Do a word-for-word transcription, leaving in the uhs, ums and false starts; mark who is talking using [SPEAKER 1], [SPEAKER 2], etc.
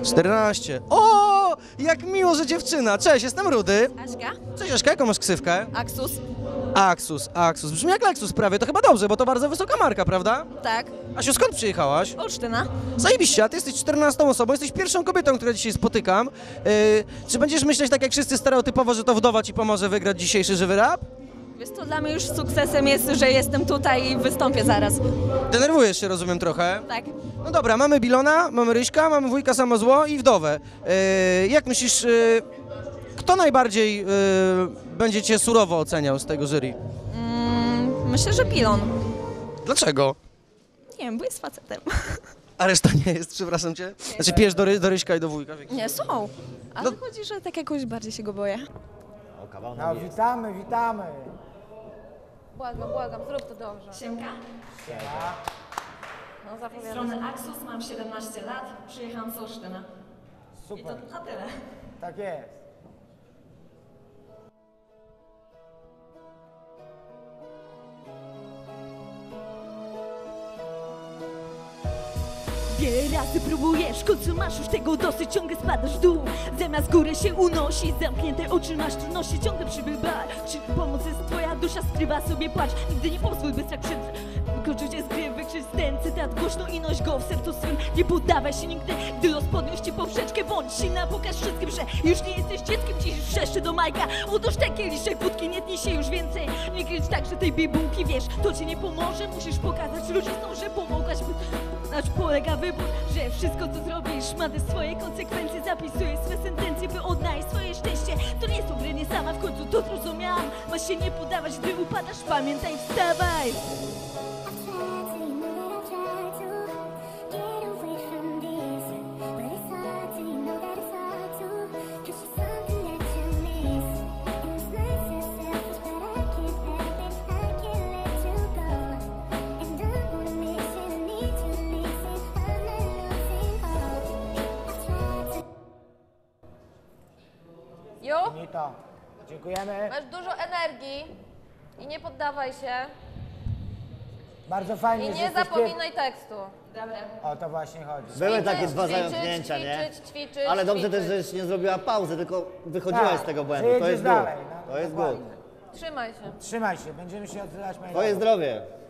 [SPEAKER 1] czternaście. O, jak miło, że dziewczyna. Cześć, jestem Rudy.
[SPEAKER 2] Aśka?
[SPEAKER 1] Cześć Aśka, jaką masz ksywkę?
[SPEAKER 2] Aksus?
[SPEAKER 1] Axus, Axus. Brzmi jak Lexus prawie, to chyba dobrze, bo to bardzo wysoka marka, prawda?
[SPEAKER 2] Tak.
[SPEAKER 1] Asiu, skąd przyjechałaś?
[SPEAKER 2] Olsztyna?
[SPEAKER 1] Zajebiście, a ty jesteś czternastą osobą, jesteś pierwszą kobietą, którą dzisiaj spotykam. Yy, czy będziesz myśleć tak jak wszyscy stereotypowo, że to wdowa ci pomoże wygrać dzisiejszy żywy rap?
[SPEAKER 2] Wiesz co, dla mnie już sukcesem jest, że jestem tutaj i wystąpię zaraz.
[SPEAKER 1] Denerwujesz się, rozumiem, trochę.
[SPEAKER 2] Tak.
[SPEAKER 1] No dobra, mamy Bilona, mamy Ryśka, mamy wujka Samozło i wdowę. Yy, jak myślisz, yy, kto najbardziej yy, będzie cię surowo oceniał z tego jury?
[SPEAKER 2] Mm, myślę, że Pilon.
[SPEAKER 1] Dlaczego?
[SPEAKER 2] Nie wiem, bo jest facetem.
[SPEAKER 1] A reszta nie jest, przepraszam cię. Znaczy pijesz do, Ry, do Ryśka i do wujka.
[SPEAKER 2] Nie, są. Ale
[SPEAKER 1] No.
[SPEAKER 2] chodzi, że tak jakoś bardziej się go boję.
[SPEAKER 3] No witamy, witamy.
[SPEAKER 2] Błagam, błagam, zrób to dobrze. Siemka. No zapowiadam. Z strony Axus, mam siedemnaście lat, przyjechałam z Olsztyna. I to
[SPEAKER 3] Super,
[SPEAKER 2] na tyle.
[SPEAKER 3] tak jest.
[SPEAKER 4] Wiele razy próbujesz, w końcu masz już tego dosyć, ciągle spadasz w dół. Zamiast górę się unosi, zamknięte oczy masz trudności, ciągle przybywaj. Czy pomoc jest twoja dusza, skrywa sobie płacz. Nigdy nie pozwól, by strach przed wykluczył cię z gry, wykrzycz ten cytat głośno i noś go w sercu swym. Nie poddawaj się nigdy, gdy los podniósł cię poprzeczkę. Bądź silna, pokaż wszystkim, że już nie jesteś dzieckiem. Dziś wrzeszczy do Majka, udusz ten kieliszek wódki, nie tnij się już więcej. Nie krycz tak, że tej bibułki wiesz, to ci nie pomoże. Musisz pokazać ludziom, że pomogłaś, by na czym polega wybór, że wszystko co zrobisz ma też swoje konsekwencje. Zapisuję swe sentencje, by odnaleźć swoje szczęście. To nie są gry, nie sama, w końcu to zrozumiałam. Masz się nie poddawać, gdy upadasz, pamiętaj, wstawaj.
[SPEAKER 5] Jo,
[SPEAKER 3] Nito, dziękujemy.
[SPEAKER 5] masz dużo energii i nie poddawaj się
[SPEAKER 3] Bardzo fajnie,
[SPEAKER 5] i
[SPEAKER 3] że
[SPEAKER 5] nie
[SPEAKER 3] jesteś
[SPEAKER 5] zapominaj tekstu. Dobra.
[SPEAKER 3] pier- O to właśnie chodzi.
[SPEAKER 6] Były
[SPEAKER 5] Ćwiczyć,
[SPEAKER 6] takie dwa
[SPEAKER 5] ćwiczyć,
[SPEAKER 6] zająknięcia, nie?
[SPEAKER 5] ćwiczyć, ćwiczyć,
[SPEAKER 6] Ale dobrze
[SPEAKER 5] ćwiczyć.
[SPEAKER 6] też, żeś nie zrobiła pauzy, tylko wychodziłaś
[SPEAKER 3] Tak,
[SPEAKER 6] z tego błędu.
[SPEAKER 3] że
[SPEAKER 6] To
[SPEAKER 3] jedziesz
[SPEAKER 6] jest
[SPEAKER 3] dalej,
[SPEAKER 6] good.
[SPEAKER 3] no,
[SPEAKER 6] To jest
[SPEAKER 3] dokładnie.
[SPEAKER 6] good.
[SPEAKER 5] Trzymaj się.
[SPEAKER 3] Trzymaj się, będziemy się odzywać.
[SPEAKER 6] Twoje zdrowie.